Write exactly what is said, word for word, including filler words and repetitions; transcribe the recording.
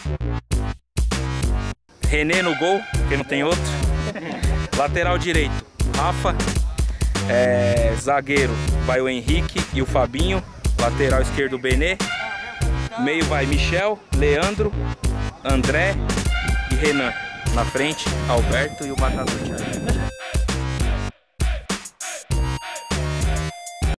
René no gol, porque não tem outro. Lateral direito, Rafa. É, zagueiro vai o Henrique e o Fabinho. Lateral esquerdo, Benê. Meio vai Michel, Leandro, André e Renan. Na frente, Alberto e o matador Thiago.